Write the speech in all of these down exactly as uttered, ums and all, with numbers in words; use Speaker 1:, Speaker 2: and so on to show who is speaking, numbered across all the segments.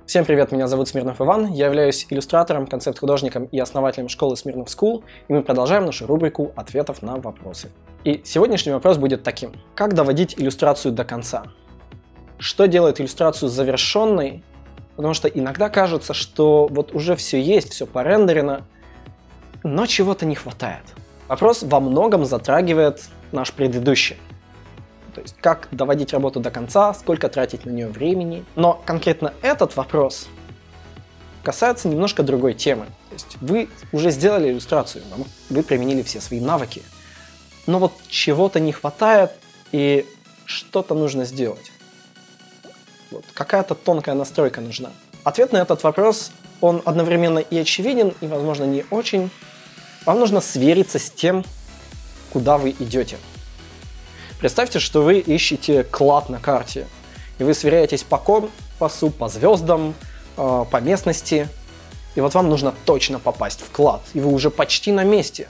Speaker 1: Всем привет, меня зовут Смирнов Иван, я являюсь иллюстратором, концепт-художником и основателем школы Smirnov School, и мы продолжаем нашу рубрику ответов на вопросы. И сегодняшний вопрос будет таким: как доводить иллюстрацию до конца? Что делает иллюстрацию завершенной? Потому что иногда кажется, что вот уже все есть, все порендерено, но чего-то не хватает. Вопрос во многом затрагивает наш предыдущий. То есть, как доводить работу до конца, сколько тратить на нее времени. Но конкретно этот вопрос касается немножко другой темы. То есть, вы уже сделали иллюстрацию, вы применили все свои навыки, но вот чего-то не хватает и что-то нужно сделать. Вот, какая-то тонкая настройка нужна. Ответ на этот вопрос, он одновременно и очевиден, и, возможно, не очень. Вам нужно свериться с тем, куда вы идете. Представьте, что вы ищете клад на карте, и вы сверяетесь по компасу, по звездам, э, по местности, и вот вам нужно точно попасть в клад, и вы уже почти на месте.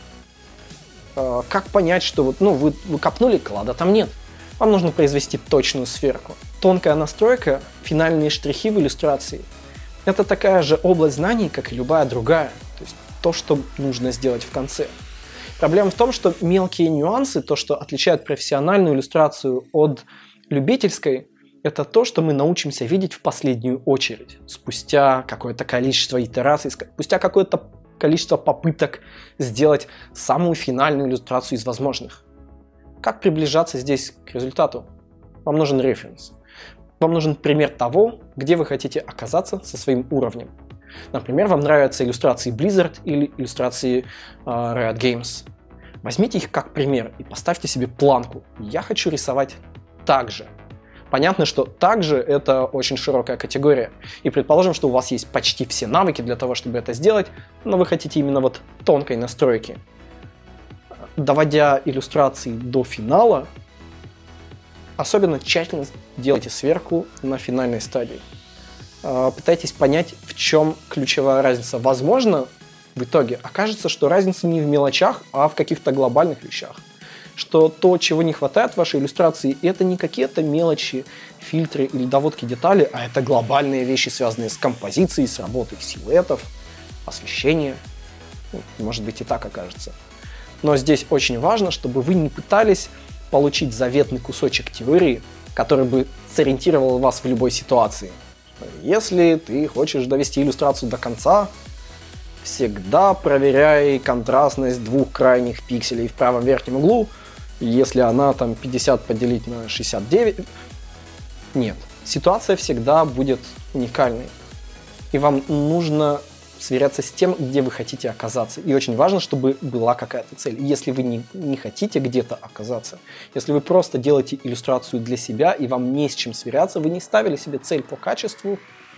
Speaker 1: Э, как понять, что вот, ну, вы, вы копнули, клада там нет? Вам нужно произвести точную сверку. Тонкая настройка, финальные штрихи в иллюстрации – это такая же область знаний, как и любая другая, то есть то, что нужно сделать в конце. Проблема в том, что мелкие нюансы, то, что отличает профессиональную иллюстрацию от любительской, это то, что мы научимся видеть в последнюю очередь, спустя какое-то количество итераций, спустя какое-то количество попыток сделать самую финальную иллюстрацию из возможных. Как приближаться здесь к результату? Вам нужен референс. Вам нужен пример того, где вы хотите оказаться со своим уровнем. Например, вам нравятся иллюстрации Blizzard или иллюстрации uh, Riot Games. Возьмите их как пример и поставьте себе планку. Я хочу рисовать так же. Понятно, что так же это очень широкая категория. И предположим, что у вас есть почти все навыки для того, чтобы это сделать, но вы хотите именно вот тонкой настройки. Доводя иллюстрации до финала, особенно тщательно делайте сверку на финальной стадии. Пытайтесь понять, в чем ключевая разница. Возможно, в итоге окажется, что разница не в мелочах, а в каких-то глобальных вещах. Что то, чего не хватает в вашей иллюстрации, это не какие-то мелочи, фильтры или доводки деталей, а это глобальные вещи, связанные с композицией, с работой силуэтов, освещения. Ну, может быть, и так окажется. Но здесь очень важно, чтобы вы не пытались получить заветный кусочек теории, который бы сориентировал вас в любой ситуации. Если ты хочешь довести иллюстрацию до конца, всегда проверяй контрастность двух крайних пикселей в правом верхнем углу. Если она там пятьдесят поделить на шестьдесят девять... Нет. Ситуация всегда будет уникальной. И вам нужно сверяться с тем, где вы хотите оказаться. И очень важно, чтобы была какая-то цель. Если вы не, не хотите где-то оказаться, если вы просто делаете иллюстрацию для себя, и вам не с чем сверяться, вы не ставили себе цель по качеству,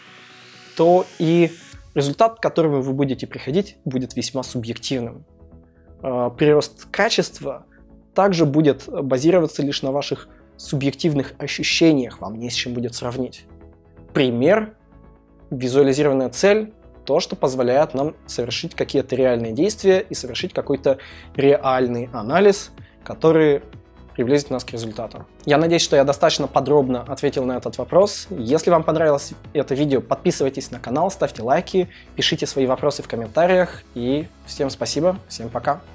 Speaker 1: то и результат, к которому вы будете приходить, будет весьма субъективным. Прирост качества также будет базироваться лишь на ваших субъективных ощущениях, вам не с чем будет сравнить. Пример, визуализированная цель, то, что позволяет нам совершить какие-то реальные действия и совершить какой-то реальный анализ, который приблизит нас к результату. Я надеюсь, что я достаточно подробно ответил на этот вопрос. Если вам понравилось это видео, подписывайтесь на канал, ставьте лайки, пишите свои вопросы в комментариях. И всем спасибо, всем пока!